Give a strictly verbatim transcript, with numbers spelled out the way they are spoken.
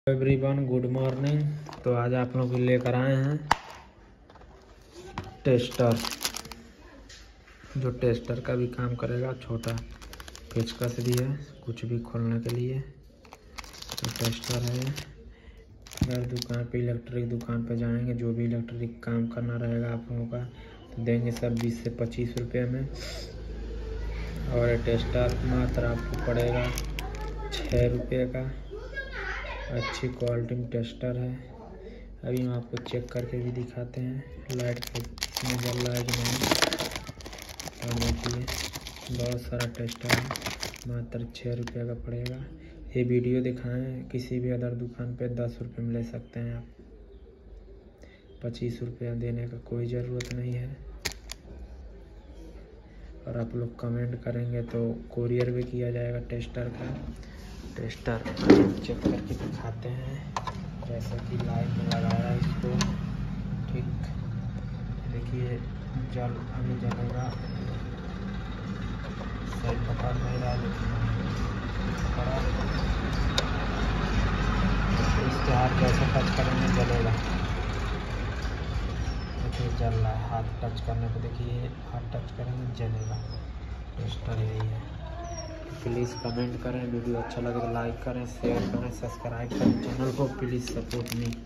Everyone, good morning. तो आज आप लोग लेकर आए हैं टेस्टर, जो टेस्टर का भी काम करेगा। छोटा पेचकस भी है कुछ भी खोलने के लिए। तो टेस्टर है। अगर दुकान पे इलेक्ट्रिक दुकान पे जाएंगे, जो भी इलेक्ट्रिक काम करना रहेगा आप लोगों का, तो देंगे सब बीस से पच्चीस रुपये में। और ये टेस्टर मात्र आपको पड़ेगा छः रुपये का। अच्छी क्वालिटी में टेस्टर है। अभी हम आपको चेक करके भी दिखाते हैं लाइट इसमें जल रहा है कि नहीं। और देखिए बहुत सारा टेस्टर है, मात्र छः रुपये का पड़ेगा। ये वीडियो दिखाएं, किसी भी अदर दुकान पे दस रुपये में ले सकते हैं आप। पच्चीस रुपया देने का कोई ज़रूरत नहीं है। और आप लोग कमेंट करेंगे तो कोरियर भी किया जाएगा टेस्टर का। टेस्टर चेक करके दिखाते हैं, जैसे कि लाइट में लगाया इसको। ठीक, देखिए जल अभी जलेगा। सही पकड़ नहीं रहा, लेकिन पकड़ा। इसके हाथ जैसे टच करेंगे जलेगा। देखिए जल रहा है, हाथ टच करने पे देखिए हाथ टच करेंगे जलेगा। टेस्टर यही है। प्लीज़ कमेंट करें, वीडियो अच्छा लगे तो लाइक करें, शेयर करें, सब्सक्राइब करें चैनल को। Please support me.